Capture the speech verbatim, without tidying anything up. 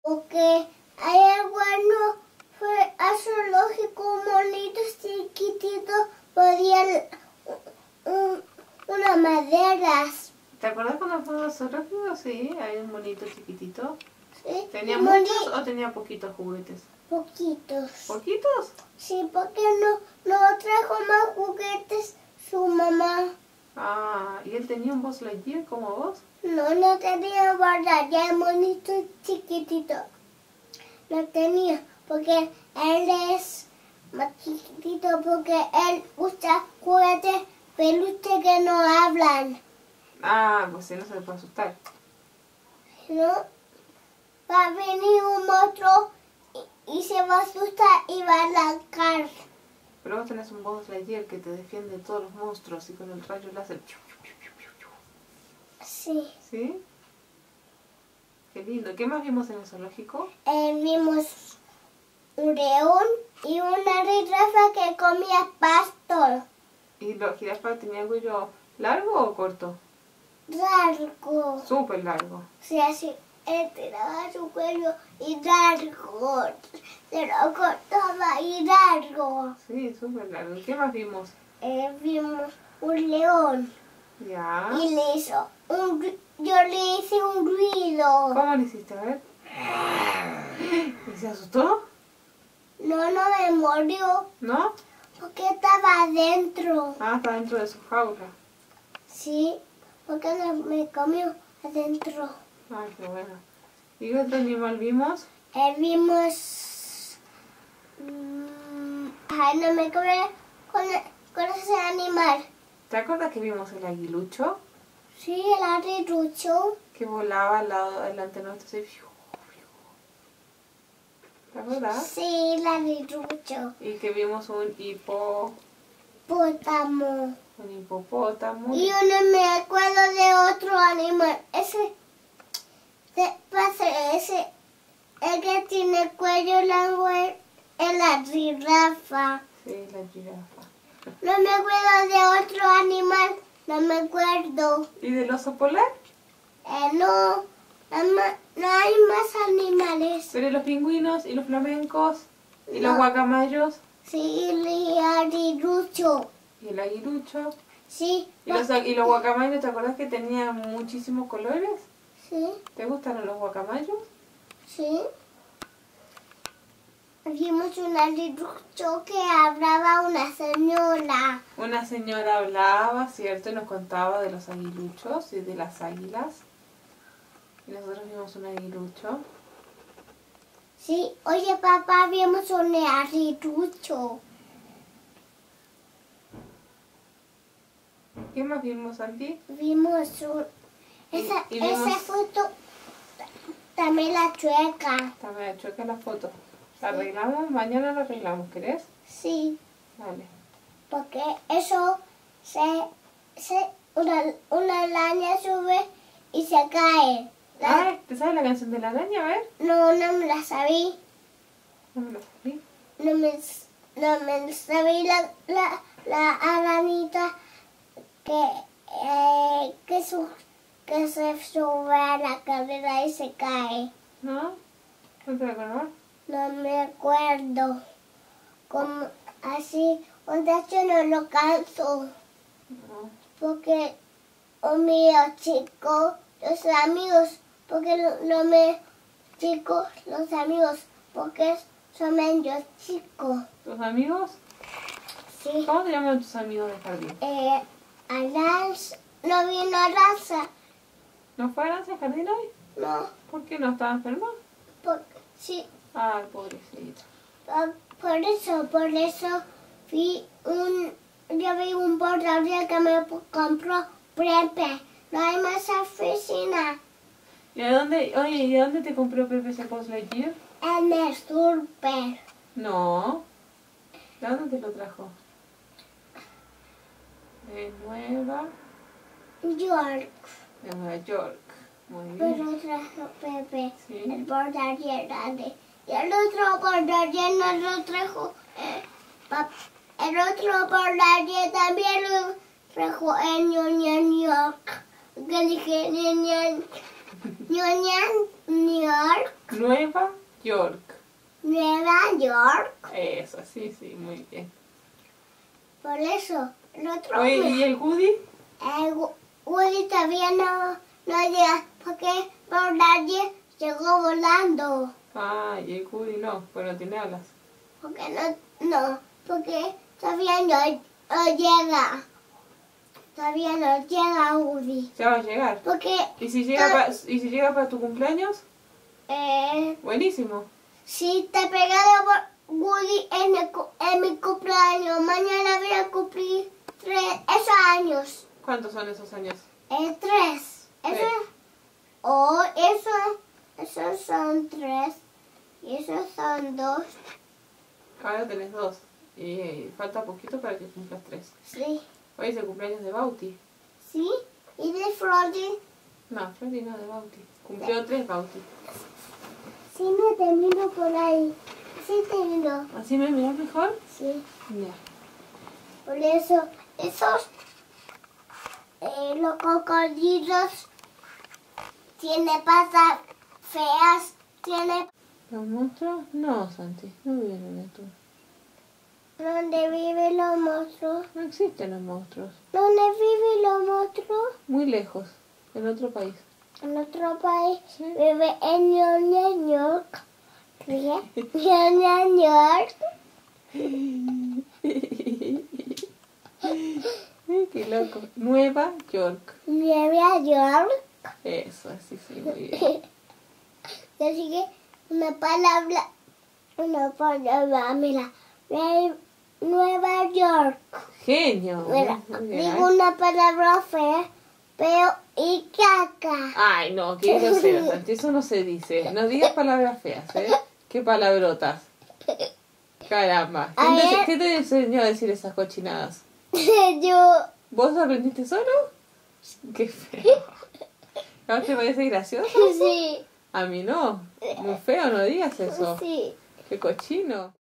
Porque hay bueno fue a zoológico, monitos chiquititos, podían un, unas maderas. ¿Te acuerdas cuando fuimos a zoológico? Sí, hay un monito chiquitito. ¿Sí? ¿Tenía Un muchos moni- o tenía poquitos juguetes? Poquitos. ¿Poquitos? Sí, porque no, no trajo más juguetes su mamá. Ah, ¿y él tenía un Buzz Lightyear como vos? No, no tenía guardar, ya el monito chiquitito. No tenía, porque él es más chiquitito, porque él usa juguetes peluches que no hablan. Ah, pues él no se le puede asustar. ¿No? Va a venir un monstruo y, y se va a asustar y va a arrancar. Pero vos tenés un Buzz Lightyear que te defiende de todos los monstruos y con el rayo láser. Sí. ¿Sí? Qué lindo. ¿Qué más vimos en el zoológico? Eh, vimos un león y una jirafa que comía pasto. ¿Y la jirafa tenía el cuello largo o corto? Largo. Súper largo. Sí, así, él tiraba su cuello y largo. Se lo cortaba y largo. Sí, súper largo. ¿Qué más vimos? Eh, vimos un león Ya. y le hizo un, ru- yo le hice un ruido. ¿Cómo le hiciste? A ver. ¿Y se asustó? No, no me murió ¿No? porque estaba adentro. Ah, está dentro de su jaula. Sí, porque no me comió adentro. Ay, qué bueno. ¿Y qué otro animal vimos? Eh, vimos... mm, ay, no me comió con, con ese animal. ¿Te acuerdas que vimos el aguilucho? Sí, el arrirucho. Que volaba al lado delante nuestro así. ¿Te acuerdas? Sí, el arrirucho. Y que vimos un hipo, Pótamo. un hipopótamo. Y yo no me acuerdo de otro animal. Ese, de, pasa, ese, el que tiene el cuello largo es es la jirafa. Sí, la jirafa. No me acuerdo de otro animal, no me acuerdo. ¿Y del oso polar? Eh, no, no, ma- no hay más animales. Pero los pingüinos y los flamencos y los No. guacamayos Sí, el arrirucho. y el aguilucho. Sí, ¿Y los, y los guacamayos, te acuerdas que tenían muchísimos colores? sí, ¿Te gustan los guacamayos? sí. Vimos un arrirucho que hablaba una señora. Una señora hablaba, ¿cierto? Y nos contaba de los aguiluchos y de las águilas. Y nosotros vimos un aguilucho. Sí, oye papá, vimos un arrirucho. ¿Qué más vimos, Santi? Vimos un... Esa, Y- y vimos- esa foto también la chueca. También choca la foto. ¿La arreglamos? Mañana la arreglamos, ¿querés? Sí, Vale. porque eso se... se una, una araña sube y se cae. La- Ay, ¿te sabes la canción de la araña? A ver. no, no me la sabía. No me lo sabí. No me, no me sabía la, la, la arañita que, eh, que, su, que se sube a la cadera y se cae. ¿No? ¿No te acuerdas? No me acuerdo. Como así, un yo no lo canso. No. Porque un mío chico, los amigos, porque lo- no me chicos, los amigos, porque son ellos chicos. ¿Tus amigos? Sí. ¿Cómo te llaman tus amigos de jardín? Eh, Aranza, no vino Aranza, ¿No fue a Aranza jardín hoy? no, ¿Por qué no estaba enferma? por, sí, Ay, pobrecita. por, por eso, por eso vi un, yo vi un bordador que me compró Pepe. No hay más oficina ¿Y a dónde, oye, ¿y a dónde te compró Pepe ese Buzz Lightyear? en el super. No. ¿De dónde te lo trajo? De Nueva, York, de Nueva York. Muy bien. pero trajo Pepe, Sí. el bordador grande. Y el otro bordador no lo trajo, eh, pap- el otro bordador también lo trajo en New York. Que dije, niña, New York. Nueva York. Nueva York. Eso, sí, sí, muy bien. Por eso, el otro Oye, me- ¿y el Woody? el Wu- Woody todavía no, no llega porque por nadie llegó volando. Ah, y el Woody no, pues no tiene alas. Porque no, no, porque todavía no, no llega. Todavía no llega Woody. Ya va a llegar. Porque ¿Y si llega, pa- ¿y si llega para tu cumpleaños? eh, Buenísimo. si te pegaron por Woody en, el cu- en mi cumpleaños, mañana voy a cumplir tres, esos años. ¿Cuántos son esos años? Eh, tres. Eso, Sí. oh, eso, esos son tres. Y esos son dos. Ahora tenés dos. Y eh, falta poquito para que cumplas tres. Sí. Hoy es el cumpleaños de Bauti. Sí. Y de Frody. No, Freddy no, de Bauti. Cumplió tres Bauti. Sí, me termino por ahí. Sí, termino. ¿Así me miras mejor? Sí. Ya. Por eso, esos, eh, los cocodrilos tienen patas feas, tienen ¿Los monstruos? No, Santi, no viven en esto. donde viven los monstruos. No existen los monstruos. ¿Dónde viven los monstruos? Muy lejos, en otro país. En otro país. Sí. Vive en New York. ¿Qué? New York. Qué loco. Nueva York. Nueva York. Eso, sí, sí, muy bien. Así que una palabra, una palabra, mira, Nue- Nueva York. Genio. Mira, Muy bien. digo una palabra fea, pero y caca. Ay, no, qué grosero, Santi, eso no se dice. No digas palabras feas, ¿eh? Qué palabrotas. Caramba. A ¿Quién te, ver. ¿Quién te enseñó a decir esas cochinadas? Yo, ¿Vos lo aprendiste solo? Qué feo. ¿No te parece gracioso? sí, A mí no. Muy feo, no digas eso. sí. Qué cochino.